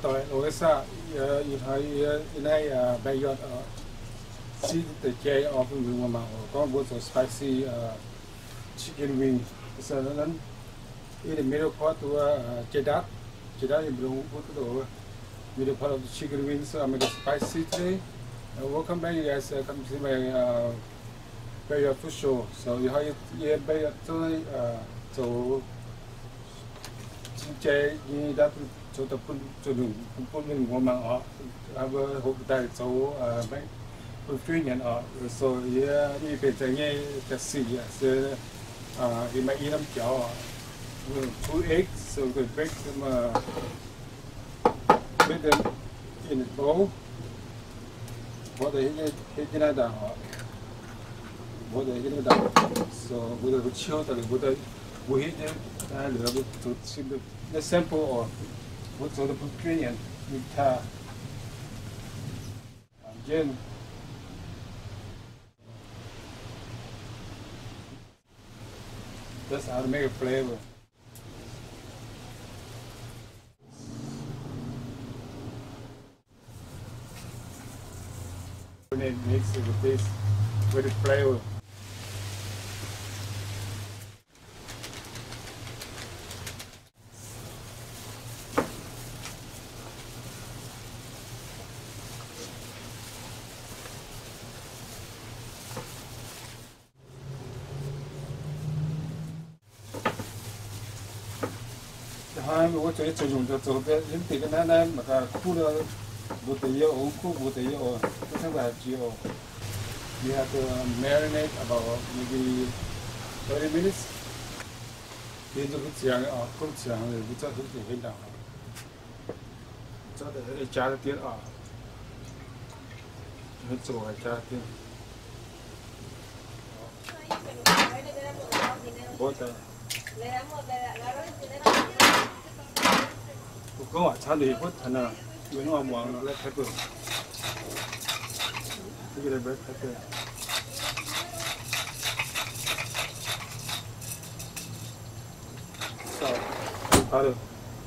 tôi ở xa này bây giờ see the J of the mà có một số spicy chicken wing so then in the middle part to cheddar in blue to middle part of the chicken wings so I make it spicy today. Welcome back you guys come to my Bay food show. So you have Bay today so J như đã cho tập cho đường mình mua mà họ hộp đại số mấy chuyên nhận ở rồi như về tới nghe taxi sẽ thì mấy năm cháu two eggs so good break them put them in a bowl what they hit in that what they hit in that so with the chill that with the we hit them lửa bị tụt xin được the sample or what sort of ingredient with gin. That's how to make a flavor. When it mix it with this, with the flavor. hai mươi cái sử dụng cho những cái này mà cả khu đó bột tây ổ khu bột tây ổ cái thằng là chiều you have to marinate about maybe 30 minutes đến cho cái chiang ở con chiang rồi cho cái gì hết nào cho để trả tiền ở hết rồi trả tiền bột có chả để bớt thành nào, người nó mỏng nó lại pepper, cái này bớt pepper, sao, phá được,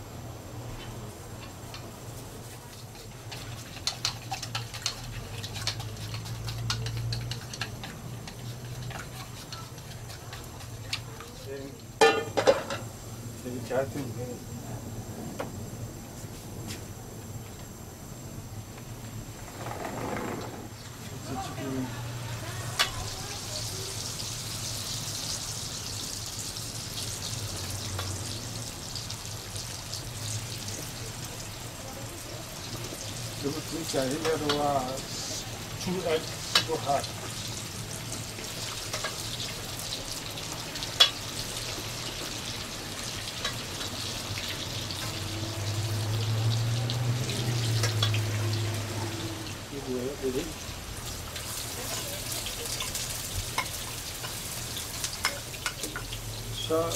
trái tim Lúc chảy ra rồi two eggs go hard. Really? So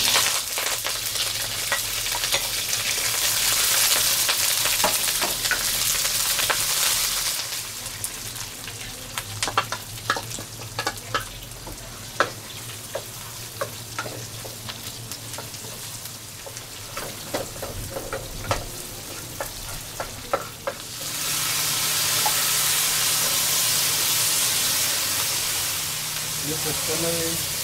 this is gonna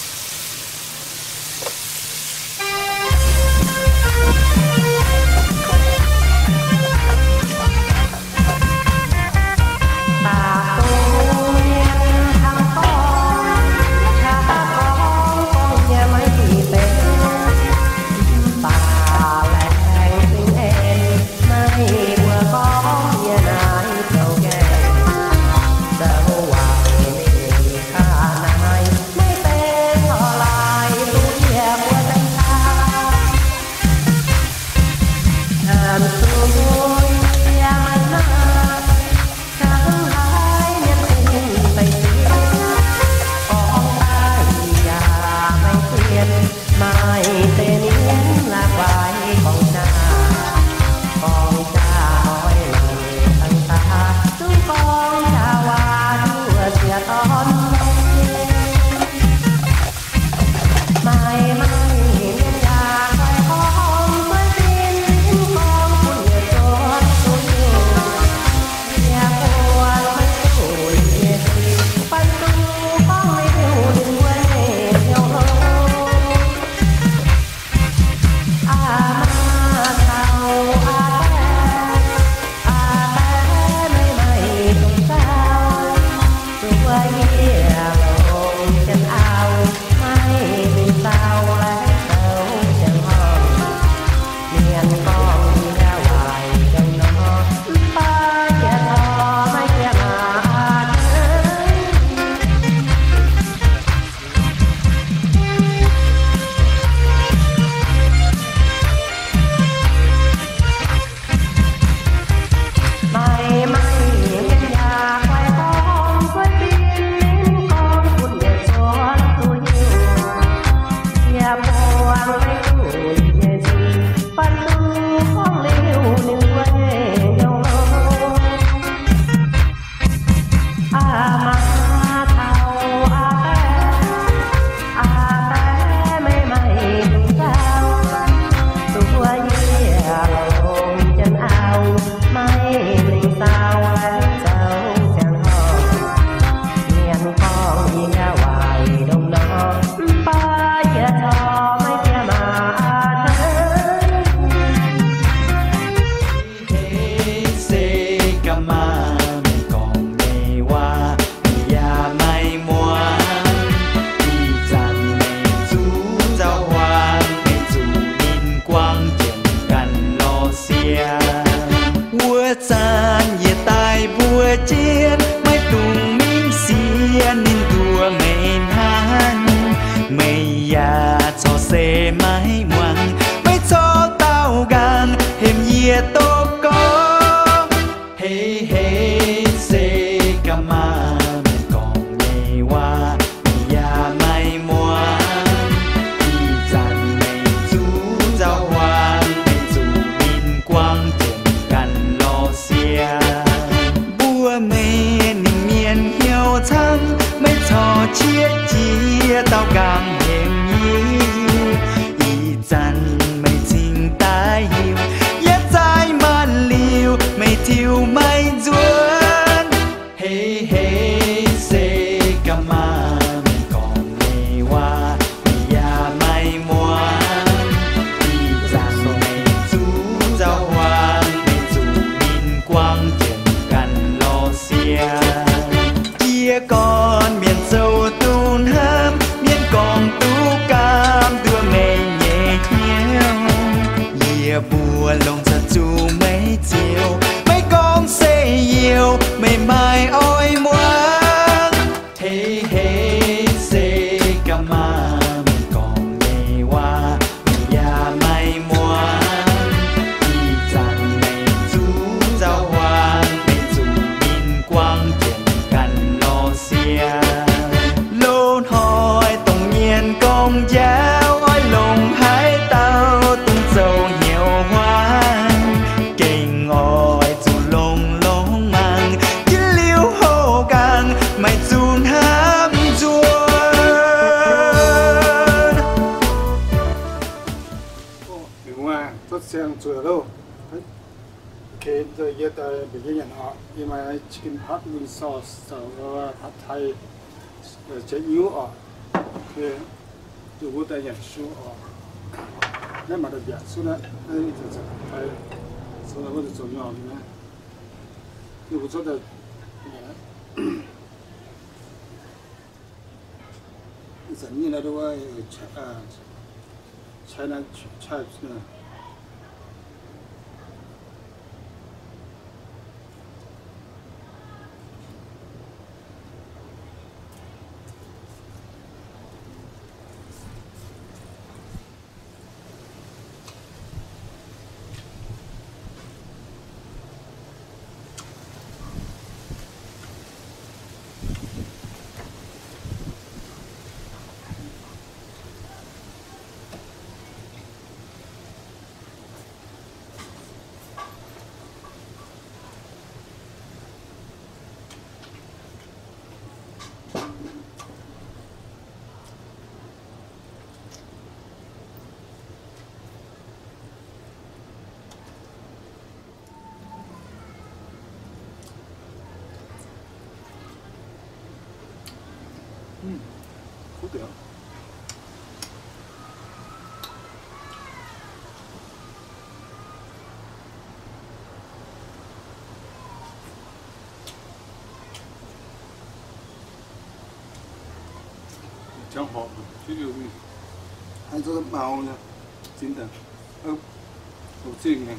chicken hot wing sauce ผัดไทยจะยิ้วออกคือดูว่าแต่อย่างชูออกนั่นมาได้แบบสุดนะนั่นจะไปสุดแล้วก็จะจมยอมนะดูว่าสุดแต่เนี่ยสันนี่นะด้วยว่าใช้นั้นใช้เนี่ย 그래요. 真好，这个还这个毛呢，真的，有这个。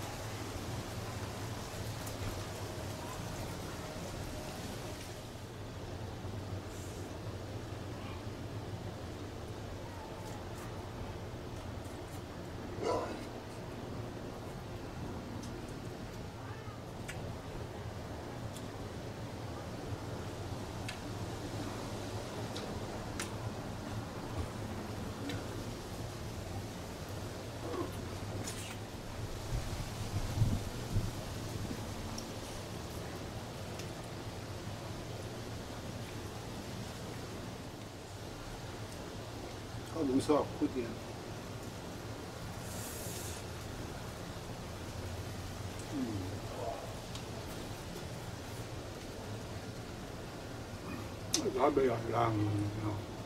靠农少不点。lá bây giờ làm